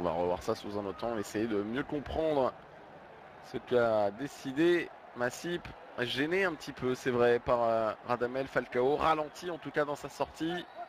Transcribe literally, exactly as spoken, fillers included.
va revoir ça sous un autre temps, essayer de mieux comprendre ce qu'a décidé Masip. Gêné un petit peu, c'est vrai, par euh, Radamel Falcao, ralenti en tout cas dans sa sortie.